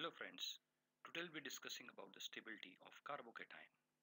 Hello friends, today we'll be discussing about the stability of carbocation.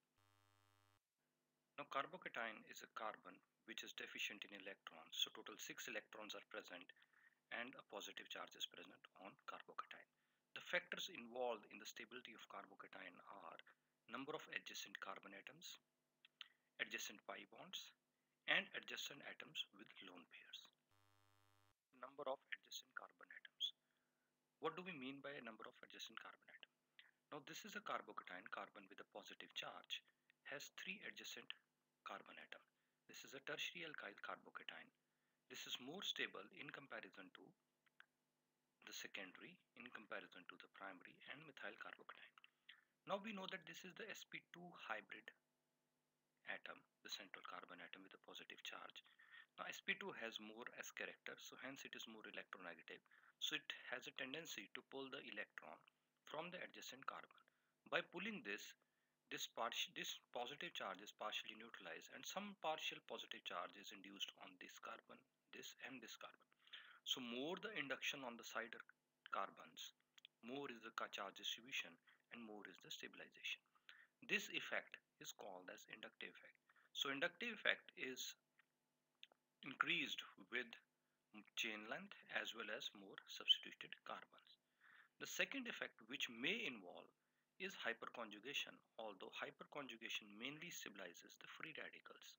Now carbocation is a carbon which is deficient in electrons, so total 6 electrons are present and a positive charge is present on carbocation. The factors involved in the stability of carbocation are number of adjacent carbon atoms, adjacent pi bonds and adjacent atoms with lone pairs. Number of adjacent carbon atoms. What do we mean by a number of adjacent carbon atoms? Now this is a carbocation, carbon with a positive charge, has 3 adjacent carbon atoms. This is a tertiary alkyl carbocation. This is more stable in comparison to the secondary, in comparison to the primary and methyl carbocation. Now we know that this is the sp2 hybrid atom, the central carbon atom with a positive charge. Now sp2 has more s character, so hence it is more electronegative. So it has a tendency to pull the electron from the adjacent carbon. By pulling this positive charge is partially neutralized and some partial positive charge is induced on this carbon, this and this carbon. So more the induction on the side carbons, more is the charge distribution and more is the stabilization. This effect is called as inductive effect. So inductive effect is increased with chain length as well as more substituted carbons. The second effect which may involve is hyperconjugation, although hyperconjugation mainly stabilizes the free radicals.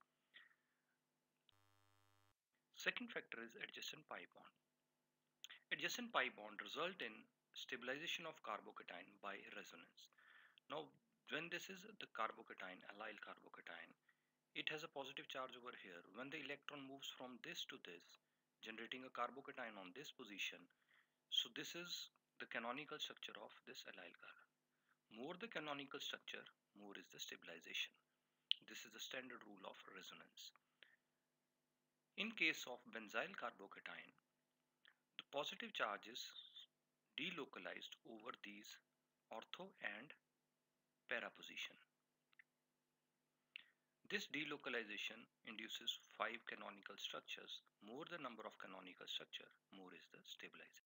Second factor is adjacent pi bond. Adjacent pi bond result in stabilization of carbocation by resonance. Now when this is the carbocation, allyl carbocation, it has a positive charge over here. When the electron moves from this to this, generating a carbocation on this position, so this is the canonical structure of this allyl carbon. More the canonical structure, more is the stabilization. This is the standard rule of resonance. In case of benzyl carbocation, the positive charge is delocalized over these ortho and para position. This delocalization induces 5 canonical structures. More the number of canonical structure, more is the stabilization.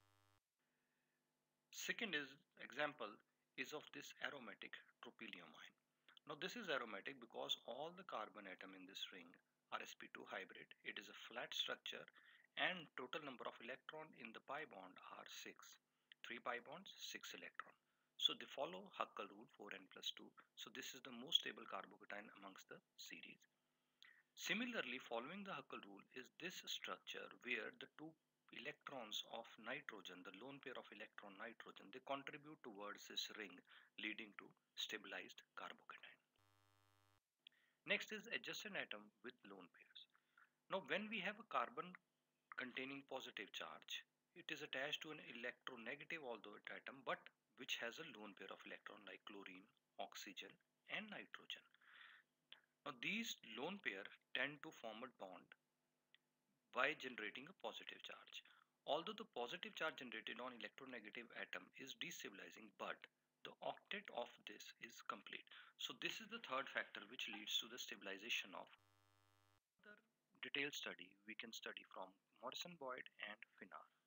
Second example is of this aromatic tropyliumine. Now this is aromatic because all the carbon atom in this ring are sp2 hybrid. It is a flat structure and total number of electron in the pi bond are 6. 3 pi bonds, 6 electron. So they follow Huckel rule 4n plus 2. So this is the most stable carbocation amongst the series. Similarly, following the Huckel rule is this structure where the 2 electrons of nitrogen, the lone pair of electron nitrogen, they contribute towards this ring leading to stabilized carbocation. Next is adjacent atom with lone pairs. Now when we have a carbon containing positive charge, it is attached to an electronegative although atom but which has a lone pair of electron like chlorine, oxygen and nitrogen. Now these lone pair tend to form a bond by generating a positive charge. Although the positive charge generated on electronegative atom is destabilizing, but the octet of this is complete. So this is the third factor which leads to the stabilization of. Further detailed study we can study from Morrison Boyd and Finar.